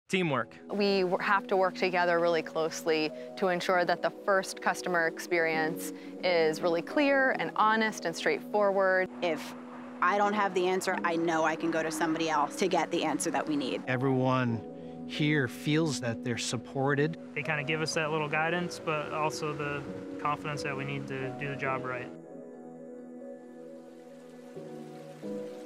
Teamwork. We have to work together really closely to ensure that the first customer experience is really clear and honest and straightforward. If I don't have the answer, I know I can go to somebody else to get the answer that we need. Everyone here feels that they're supported. They kind of give us that little guidance, but also the confidence that we need to do the job right.